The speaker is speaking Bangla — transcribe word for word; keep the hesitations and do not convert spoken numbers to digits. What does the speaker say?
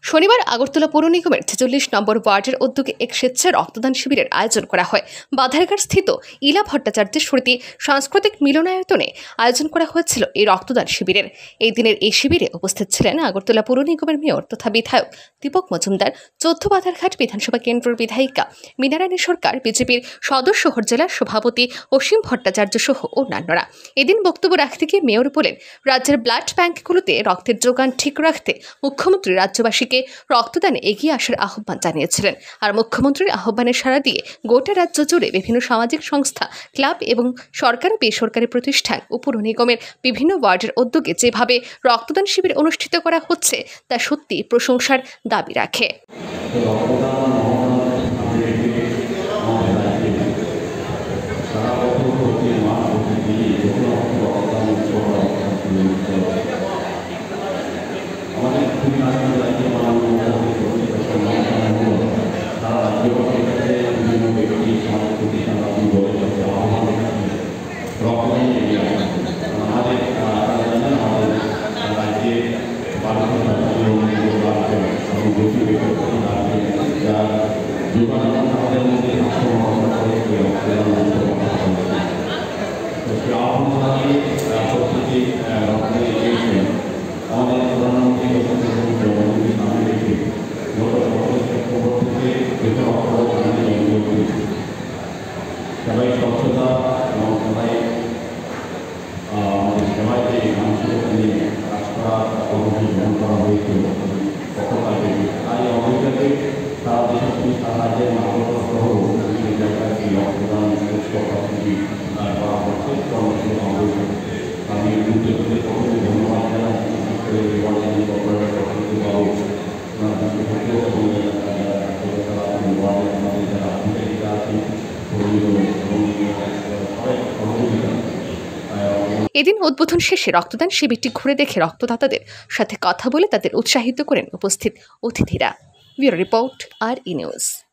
শনিবার আগরতলা পৌর নিগমের ছেচল্লিশ নম্বর ওয়ার্ডের উদ্যোগে এক স্বেচ্ছা রক্তদান শিবিরের আয়োজন করা হয়। বাধারঘাট স্থিত ইলা ভট্টাচার্যের স্মৃতি সাংস্কৃতিক মিলনায়তনে আয়োজন করা হয়েছিল এই রক্তদান শিবিরের। এই দিনের এই শিবিরে উপস্থিত ছিলেন আগরতলা পৌর নিগমের মেয়র তথা বিধায়ক দীপক মজুমদার, চৌদ্দ বাধারঘাট বিধানসভা কেন্দ্রের বিধায়িকা মীনারানী সরকার, বিজেপির সদর শহর জেলার সভাপতি অসীম ভট্টাচার্য সহ অন্যান্যরা। এদিন বক্তব্য রাখতে গিয়ে মেয়র বলেন, রাজ্যের ব্লাড ব্যাংকগুলোতে রক্তের যোগান ঠিক রাখতে মুখ্যমন্ত্রী রাজ্যবাসীকে রক্তদানে এগিয়ে আসার আহ্বান জানিয়েছিলেন। আর মুখ্যমন্ত্রীর আহ্বানের সাড়া দিয়ে গোটা রাজ্য জুড়ে বিভিন্ন সামাজিক সংস্থা, ক্লাব এবং সরকারি বেসরকারি প্রতিষ্ঠান ও পৌর নিগমের বিভিন্ন ওয়ার্ডের উদ্যোগে যেভাবে রক্তদান শিবির অনুষ্ঠিত করা হচ্ছে তা সত্যি প্রশংসার দাবি রাখে। সবাই স্বচ্ছতা এবং সবাই আমাদের সবাইকে মানসিকতা নিয়ে কাজ করার অবশ্যই গ্রহণ করা হয়েছিল গতকালকে। তাই অবৈধকে সারা দেশব্যাপী সারা রাজ্যের নাগরিক সহ বিভিন্ন জায়গায় এই রক্তদান কর্মসূচি করা হচ্ছে। কর্মসূচি অবৈধ আমি উদ্যোগের পক্ষে ধন্যবাদ জানাই, বিশেষ করে ওয়ার্ডের কর্পোরেটর বাবু ওয়ার্ডের আমাদের যারা অধিকারিতা আছেন। এদিন উদ্বোধন শেষে রক্তদান শিবিরটি ঘুরে দেখে রক্তদাতাদের সাথে কথা বলে তাদের উৎসাহিত করেন উপস্থিত অতিথিরা। Bureau report, R E news.